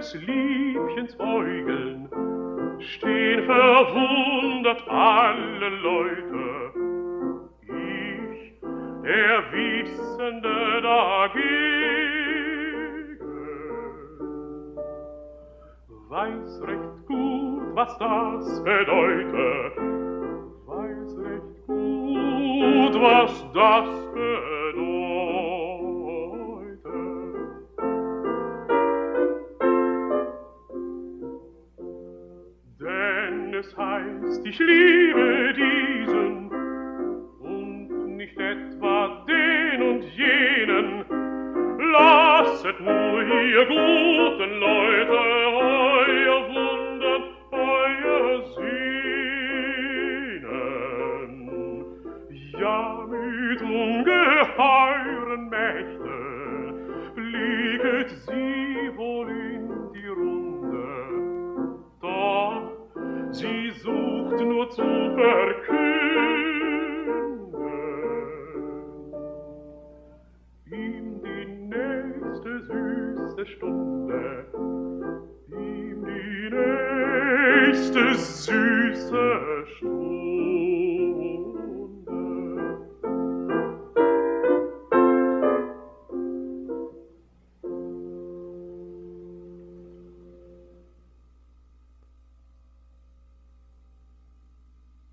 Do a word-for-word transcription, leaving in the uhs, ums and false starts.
des Liebchens Äugeln stehn verwundert alle Leute. Ich, der Wissende dagegen, weiß recht gut, was das bedeutet, weiß recht gut, was das bedeutet. Denn es heißt, ich liebe diesen und nicht etwa den und jenen. Lasset nur, ihr guten Leute, euer Wundern, euer Sehnen. Ja, mit ungeheuren Mächten fliegt sie wohl in die Runde, doch sie sucht nur zu verkünden, ihm die nächste süße Stunde, ihm die nächste süße Stunde.